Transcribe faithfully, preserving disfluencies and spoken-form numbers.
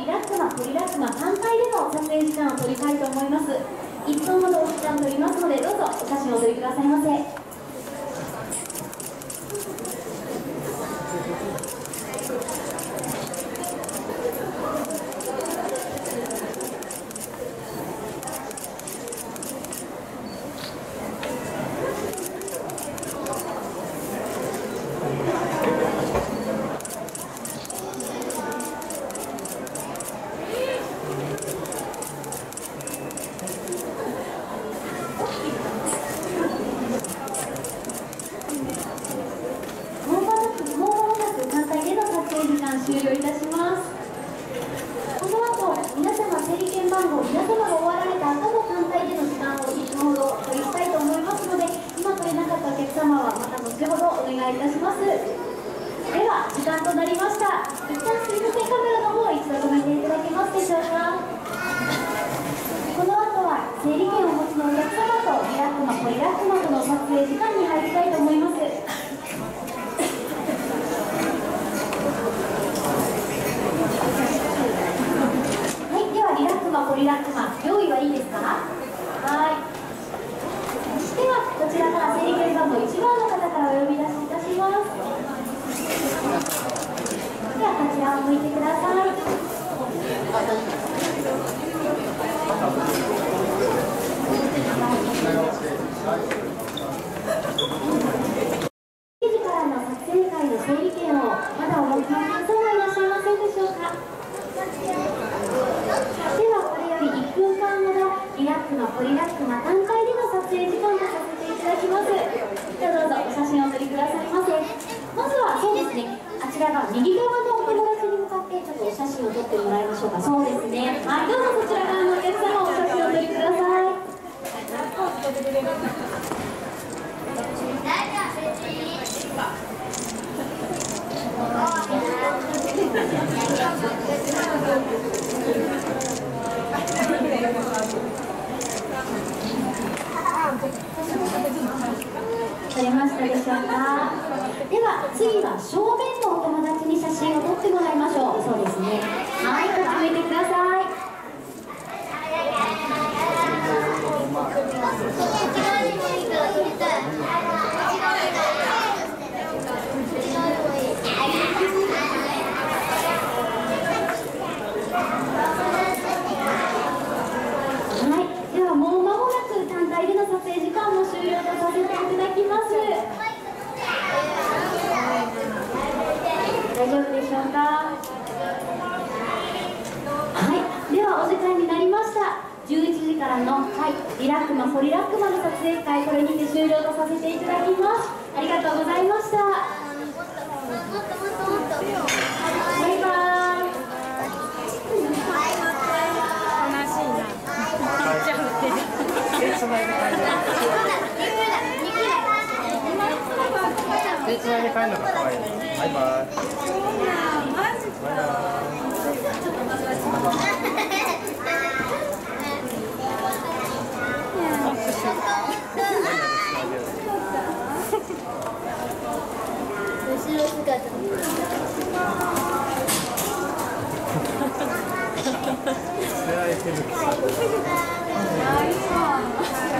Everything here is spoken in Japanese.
リラックマポリラックマ単体での撮影時間を取りたいと思います。いっぷんほどお時間取りますので、どうぞお写真をお撮りくださいませ。終了いたします。この後、皆様整理券番号、皆様が終わられた後も単体での時間をいっぷんほど取りしたいと思いますので、今取れなかったお客様はまた後ほどお願いいたします。では、時間となりました。一旦すいません、カメラの方を一度止めていただけますでしょうか。この後は整理券をお持ちのお客様とリラックマポリラックマとの撮影時間に入りたいと思います。ポリラックマ、用意はいいですか？はい。では、こちらから整理券番号いちばんの方からお呼び出しいたします。では、こちらを向いてください。いちじからの撮影会の整理券をまだお持ちの方はいらっしゃいませんでしょうか？リラックマポリラックマ単体での撮影時間とさせていただきます。ではどうぞお写真をお撮りくださいませ。まずはそうですね、あちらが右側のお友達に向かってちょっとお写真を撮ってもらいましょうか。そうですね、はい、どうぞそちら側のお客様お写真をお撮りください。撮れましたでしょうか。では次は正面のお友達に写真を撮ってもらいましょう。そうですね、はい、こっち向いてください。撮影時間も終了とさせていただきます。大丈夫でしょうか。はい、ではお時間になりました。じゅういちじからの、はい、リラックマポリラックマの撮影会、これにて終了とさせていただきます。ありがとうございました。バイバイ。悲しいな。手つないで帰る手つないで帰るのが可愛い。バイバイ。バイバイ。後ろ姿。捨てられてる。